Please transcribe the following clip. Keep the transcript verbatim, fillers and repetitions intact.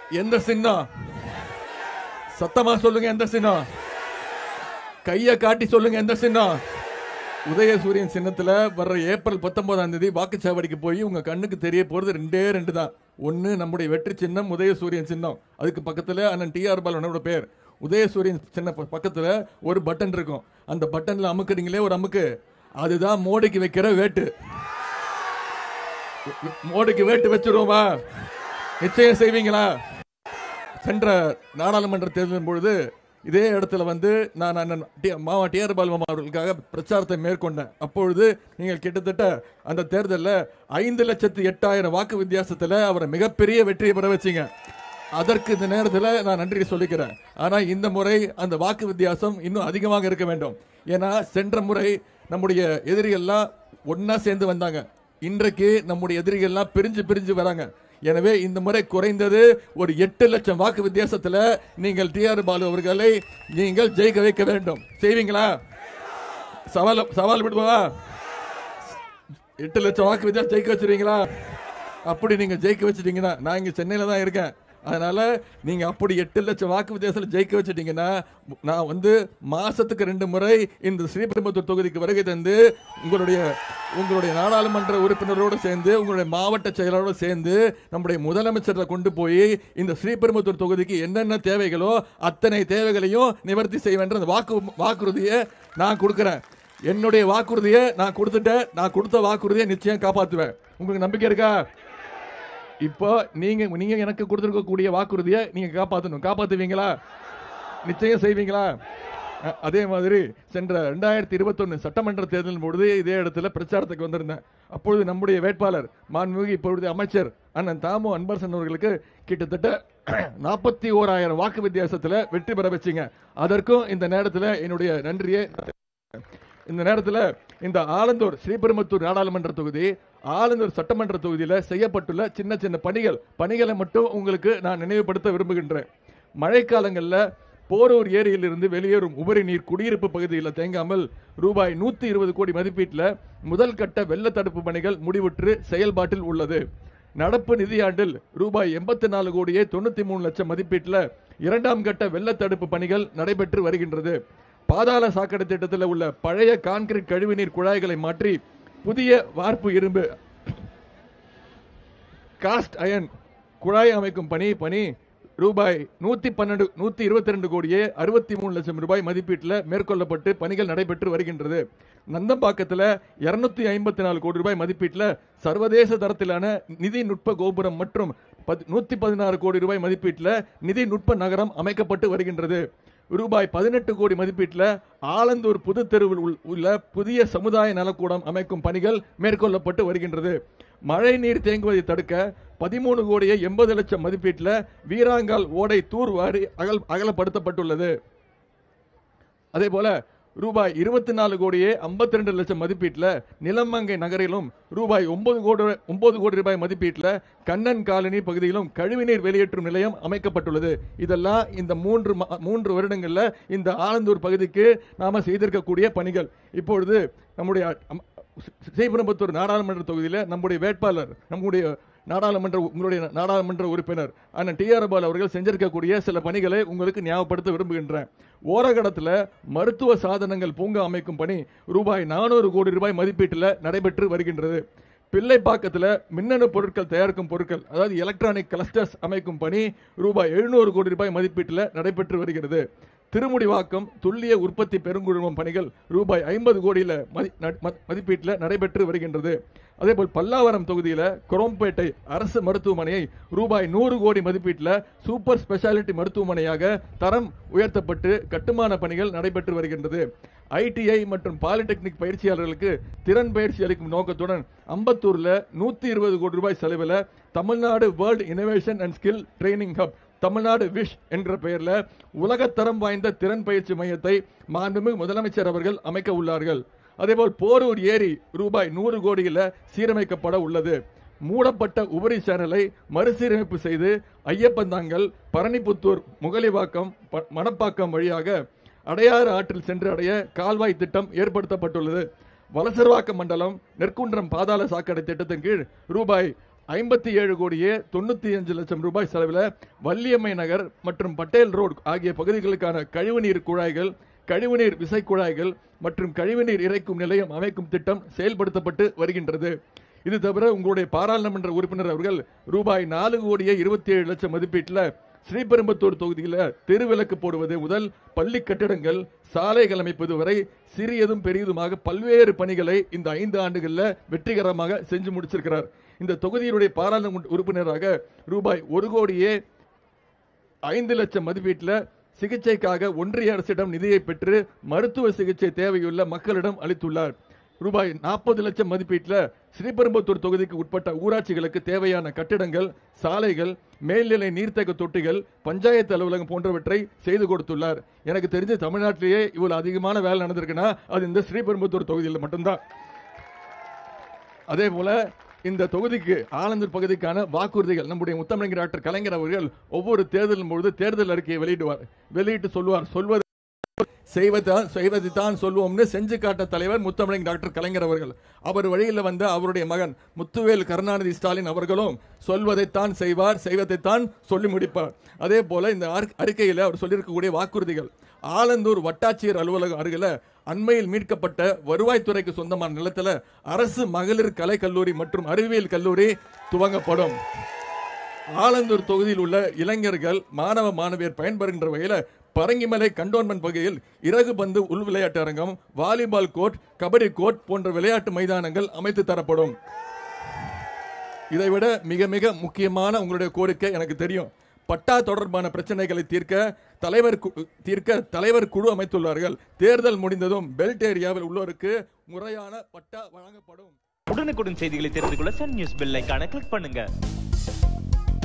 எந்த சின்னம்? சத்தமா சொல்லுங்க, எந்த சின்னம்? கையை காட்டி சொல்லுங்க, எந்த சின்னம்? உதயசூரியன் சின்னத்துல வர்ற ஏப்ரல் பத்தொன்பதாம் தேதி வாக்குச்சாவடிக்கு போய் உங்க கண்ணுக்கு தெரிய போறது ரெண்டே ரெண்டு தான். ஒன்னு நம்முடைய வெற்றி சின்னம் உதயசூரியன் சின்னம், அதுக்கு பக்கத்துல அண்ணன் டி ஆர் பாலனோட பேர். உதயசூரியன் சின்ன பக்கத்துல ஒரு பட்டன் இருக்கும், அந்த பட்டன்ல அமுக்குறீங்களே ஒரு அமுக்கு, அதுதான் மோடிக்கு வைக்கிற வேட்டு. மோடிக்கு வேட்டு வச்சிருவோமா? நிச்சயம் செய்வீங்களா? சென்ற நாடாளுமன்ற தேர்தலின் பொழுது இதே இடத்துல வந்து நான் அண்ணன் மாவா டி ஆர் பாலுமாமா அவர்களுக்காக பிரச்சாரத்தை மேற்கொண்டேன். அப்பொழுது நீங்கள் கிட்டத்தட்ட அந்த தேர்தலில் ஐந்து லட்சத்து எட்டாயிரம் வாக்கு வித்தியாசத்தில் அவரை மிகப்பெரிய வெற்றியை பெற வச்சிங்க. அதற்கு இந்த நேரத்தில் நான் நன்றி சொல்லிக்கிறேன். ஆனால் இந்த முறை அந்த வாக்கு வித்தியாசம் இன்னும் அதிகமாக இருக்க வேண்டும். ஏன்னா சென்ற முறை நம்முடைய எதிரிகள்லாம் ஒன்னா சேர்ந்து வந்தாங்க, இன்றைக்கு நம்முடைய எதிரிகள்லாம் பிரிஞ்சு பிரிஞ்சு வராங்க. எனவே இந்த முறை குறைந்தது ஒரு எட்டு லட்சம் வாக்கு வித்தியாசத்தில் நீங்கள் டி ஆர் பாலு அவர்களை நீங்கள் ஜெயிக்க வைக்க வேண்டும். செய்வீங்களா? சவால் சவால் விடுவா? எட்டு லட்சம் வாக்கு வித்தியாசம் ஜெயிக்க வச்சிருவீங்களா? அப்படி நீங்க ஜெயிக்க வச்சிட்டீங்கன்னா, நான் இங்க சென்னையில தான் இருக்கேன், அதனால நீங்க அப்படி எட்டு லட்சம் வாக்கு வித்தியாசத்தில் ஜெயிக்க வச்சிட்டீங்கன்னா நான் வந்து மாசத்துக்கு ரெண்டு முறை இந்த ஸ்ரீபெரும்புத்தூர் தொகுதிக்கு வருகை தந்து உங்களுடைய உங்களுடைய நாடாளுமன்ற உறுப்பினரோடு சேர்ந்து உங்களுடைய மாவட்ட செயலரோடு சேர்ந்து நம்முடைய முதலமைச்சரை கொண்டு போய் இந்த ஸ்ரீபெரும்புத்தூர் தொகுதிக்கு என்னென்ன தேவைகளோ அத்தனை தேவைகளையும் நிவர்த்தி செய்வேன்ற அந்த வாக்கு வாக்குறுதியை நான் கொடுக்கிறேன். என்னுடைய வாக்குறுதியை நான் கொடுத்துட்டேன். நான் கொடுத்த வாக்குறுதியை நிச்சயம் காப்பாற்றுவேன். உங்களுக்கு நம்பிக்கை இருக்கா? இப்போ நீங்க நீங்க எனக்கு கொடுத்திருக்கக்கூடிய வாக்குறுதியை நீங்க காப்பாற்றணும். காப்பாற்றுவீங்களா? நிச்சயம் செய்வீங்களா? அதே மாதிரி சென்ற ரெண்டாயிரத்தி இருபத்தி ஒன்னு சட்டமன்ற தேர்தலின் பொழுது இதே இடத்துல பிரச்சாரத்துக்கு வந்திருந்தேன். அப்பொழுது நம்முடைய வேட்பாளர் மாண்புமிகு இப்பொழுது அமைச்சர் அண்ணன் தாமோ அன்பரசன் அவர்களுக்கு கிட்டத்தட்ட நாற்பத்தி ஓராயிரம் வாக்கு வித்தியாசத்தில் வெற்றி பெற வச்சிங்க. அதற்கும் இந்த நேரத்தில் என்னுடைய நன்றியை. இந்த நேரத்தில் இந்த ஆலந்தூர் ஸ்ரீபெரும்புத்தூர் நாடாளுமன்ற தொகுதி, ஆலந்தூர் சட்டமன்ற தொகுதியில் செய்யப்பட்டுள்ள சின்ன சின்ன பணிகள் பணிகளை மட்டும் உங்களுக்கு நான் நினைவுபடுத்த விரும்புகின்றேன். மழைக்காலங்களில் போரூர் ஏரியிலிருந்து வெளியேறும் உபரி நீர் குடியிருப்பு பகுதியில் தேங்காமல் ரூபாய் நூத்தி இருபது கோடி மதிப்பீட்டில் முதல் கட்ட வெள்ள தடுப்பு பணிகள் முடிவுற்று செயல்பாட்டில் உள்ளது. நடப்பு நிதியாண்டில் ரூபாய் எண்பத்தி நாலு கோடியே தொண்ணூத்தி மூணு லட்சம் மதிப்பீட்டில் இரண்டாம் கட்ட வெள்ள தடுப்பு பணிகள் நடைபெற்று வருகின்றது. பாதாள சாக்கடை திட்டத்தில் உள்ள பழைய கான்கிரீட் கழிவுநீர் குழாய்களை மாற்றி புதிய வார்ப்பு இரும்பு காஸ்ட் அயன் குழாய் அமைக்கும் பணி பணி ரூபாய் நூத்தி பன்னெண்டு நூத்தி இருபத்தி ரெண்டு கோடியே அறுபத்தி மூணு லட்சம் ரூபாய் மதிப்பீட்டில் மேற்கொள்ளப்பட்டு பணிகள் நடைபெற்று வருகின்றது. நந்தம்பாக்கத்தில் இருநூத்தி ஐம்பத்தி நாலு கோடி ரூபாய் மதிப்பீட்டில் சர்வதேச தரத்திலான நிதி நுட்ப கோபுரம் மற்றும் நூத்தி பதினாறு கோடி ரூபாய் மதிப்பீட்டில் நிதி நுட்ப நகரம் அமைக்கப்பட்டு வருகின்றது. ரூபாய் பதினெட்டு கோடி மதிப்பீட்டில் ஆலந்தூர் புது தெருவில் உள்ள புதிய சமுதாய நலக்கூடம் அமைக்கும் பணிகள் மேற்கொள்ளப்பட்டு வருகின்றது. மழை நீர் தேங்குவதை தடுக்க பதிமூணு கோடியே எண்பது லட்சம் மதிப்பீட்டில் வீராங்கால் ஓடை தூர்வாரி அகல் அகலப்படுத்தப்பட்டுள்ளது. அதே போல ரூபாய் இருபத்தி நாலு கோடியே ஐம்பத்தி ரெண்டு லட்சம் மதிப்பீட்டில் நிலமங்கை நகரிலும் ரூபாய் ஒன்பது கோடி ஒன்பது கோடி ரூபாய் மதிப்பீட்டில் கண்ணன் காலனி பகுதியிலும் கழிவுநீர் வெளியேற்றும் நிலையம் அமைக்கப்பட்டுள்ளது. இதெல்லாம் இந்த மூன்று மூன்று வருடங்கள்ல இந்த ஆலந்தூர் பகுதிக்கு நாம செய்திருக்கக்கூடிய பணிகள். இப்பொழுது நம்முடைய ஸ்ரீபெரும்புத்தூர் நாடாளுமன்ற தொகுதியில் நம்முடைய வேட்பாளர் நம்முடைய நாடாளுமன்ற உங்களுடைய நாடாளுமன்ற உறுப்பினர் அண்ணன் டி ஆர் பாலு அவர்கள் செஞ்சிருக்கக்கூடிய சில பணிகளை உங்களுக்கு ஞாபகப்படுத்த விரும்புகின்றேன். ஓரகடத்தில் மருத்துவ சாதனங்கள் பூங்கா அமைக்கும் பணி ரூபாய் நானூறு கோடி ரூபாய் மதிப்பீட்டில் நடைபெற்று வருகின்றது. பிள்ளைப்பாக்கத்தில் மின்னணு பொருட்கள் தயாரிக்கும் பொருட்கள் அதாவது எலக்ட்ரானிக் கிளஸ்டர்ஸ் அமைக்கும் பணி ரூபாய் எழுநூறு கோடி ரூபாய் மதிப்பீட்டில் நடைபெற்று வருகிறது. திருமுடிவாக்கம் துல்லிய உற்பத்தி பெருங்குழுமம் பணிகள் ரூபாய் ஐம்பது கோடியில் மதிப்பீட்டில் நடைபெற்று வருகின்றது. அதேபோல் பல்லாவரம் தொகுதியில் குரோம்பேட்டை அரசு மருத்துவமனையை ரூபாய் நூறு கோடி மதிப்பீட்டில் சூப்பர் ஸ்பெஷாலிட்டி மருத்துவமனையாக தரம் உயர்த்தப்பட்டு கட்டுமான பணிகள் நடைபெற்று வருகின்றது. ஐடிஐ மற்றும் பாலிடெக்னிக் பயிற்சியாளர்களுக்கு திறன் பயிற்சி அளிக்கும் நோக்கத்துடன் அம்பத்தூர்ல நூத்தி இருபது கோடி ரூபாய் செலவில் Tamil Nadu world innovation and skill training hub Tamil Nadu wish என்ற பெயர்ல உலகத்தரம் வாய்ந்த திறன் பயிற்சி மையத்தை மாண்புமிகு முதலமைச்சர் அவர்கள் அமைக்க உள்ளார்கள். அதேபோல் போரூர் ஏரி ரூபாய் நூறு கோடியில் சீரமைக்கப்பட உள்ளது. மூடப்பட்ட உபரி சேனலை மறுசீரமைப்பு செய்து ஐயப்பந்தாங்கல் பரணிப்புத்தூர் முகலிவாக்கம் மணப்பாக்கம் வழியாக அடையாறு ஆற்றில் சென்று அடைய கால்வாய் திட்டம் ஏற்படுத்தப்பட்டுள்ளது. வலசர்வாக்க மண்டலம் நெற்குன்றம் பாதாள சாக்கடை திட்டத்தின் கீழ் ரூபாய் ஐம்பத்தி ஏழு கோடியே தொண்ணூத்தி அஞ்சு லட்சம் ரூபாய் செலவில் வள்ளியம்மை நகர் மற்றும் பட்டேல் ரோடு ஆகிய பகுதிகளுக்கான கழிவுநீர் குழாய்கள், கழிவுநீர் விசை குழாய்கள் மற்றும் கழிவுநீர் இறைக்கும் நிலையம் அமைக்கும் திட்டம் செயல்படுத்தப்பட்டு வருகின்றது. இது தவிர உங்களுடைய பாராளுமன்ற உறுப்பினர் அவர்கள் ரூபாய் நாலு கோடியே இருபத்தி ஏழு லட்சம் மதிப்பீட்டில் ஸ்ரீபெரும்புத்தூர் தொகுதியில் தெருவிளக்கு போடுவது முதல் பள்ளி கட்டிடங்கள், சாலைகள் அமைப்பது வரை சிறியதும் பெரியதுமாக பல்வேறு பணிகளை இந்த ஐந்து ஆண்டுகளில் வெற்றிகரமாக செஞ்சு முடிச்சிருக்கிறார். இந்த தொகுதியினுடைய பாராளுமன்ற உறுப்பினராக ரூபாய் ஒரு கோடியே ஐந்து லட்சம் மதிப்பீட்டில் சிகிச்சைக்காக ஒன்றிய அரசிடம் நிதியை பெற்று மருத்துவ சிகிச்சை தேவையுள்ள மக்களிடம் அளித்துள்ளார். ரூபாய் நாற்பது லட்சம் மதிப்பீட்டில் ஸ்ரீபெரும்புத்தூர் தொகுதிக்கு உட்பட்ட ஊராட்சிகளுக்கு தேவையான கட்டிடங்கள், சாலைகள், மேல்நிலை நீர்த்தேக்க தொட்டிகள், பஞ்சாயத்து அலுவலகம் போன்றவற்றை செய்து கொடுத்துள்ளார். எனக்கு தெரிஞ்ச தமிழ்நாட்டிலேயே இவ்வளவு அதிகமான வேலை நடந்திருக்குன்னா அது இந்த ஸ்ரீபெரும்புத்தூர் தொகுதியில் மட்டும்தான். அதே போல இந்த தொகுதிக்கு ஆலந்தூர் பகுதிக்கான வாக்குறுதிகள் நம்முடைய முத்தமிழர் டாக்டர் கலைஞர் அவர்கள் ஒவ்வொரு தேர்தலின் பொழுது தேர்தல் அறிக்கையை வெளியிடுவார். வெளியிட்டு சொல்வார், சொல்வது செய்வதான் செய்வதைத்தான் சொல்வோம்னு செஞ்சு காட்ட தலைவர் முத்தமிழர் டாக்டர் கலைஞர் அவர்கள். அவர் வழியில் வந்த அவருடைய மகன் முத்துவேல் கருணாநிதி ஸ்டாலின் அவர்களும் சொல்வதைத்தான் செய்வார், செய்வதைத்தான் சொல்லி முடிப்பார். அதே போல இந்த அறிக்கையில் அவர் சொல்லியிருக்கக்கூடிய வாக்குறுதிகள், ஆலந்தூர் வட்டாட்சியர் அலுவலகம் அருகில் அண்மையில் மீட்கப்பட்ட வருவாய்த்துறைக்கு சொந்தமான நிலத்தில் அரசு மகளிர் கலை கல்லூரி மற்றும் அறிவியல் கல்லூரி துவங்கப்படும். ஆலந்தூர் தொகுதியில் உள்ள இளைஞர்கள், மாணவ மாணவியர் பயன்பெறுகின்ற வகையில் பரங்கிமலை கண்டோன்மெண்ட் பகுதியில் இறகு பந்து உள் விளையாட்டு அரங்கம், வாலிபால் கோர்ட், கபடி கோர்ட் போன்ற விளையாட்டு மைதானங்கள் அமைத்து தரப்படும். இதைவிட மிக மிக முக்கியமான உங்களுடைய கோரிக்கை எனக்கு தெரியும். பட்டா தொடர்பான பிரச்சனைகளை தீர்க்க தலைவர் தீர்க்க தலைவர் குழு அமைத்துள்ளார்கள். தேர்தல் முடிந்ததும் பெல்ட் ஏரியாவில் உள்ளோருக்கு முறையான பட்டா வழங்கப்படும். உடனுக்குடன் செய்திகளை தெரிந்து கொள்ள சன் நியூஸ் பெல் ஐகானை கிளிக் பண்ணுங்க.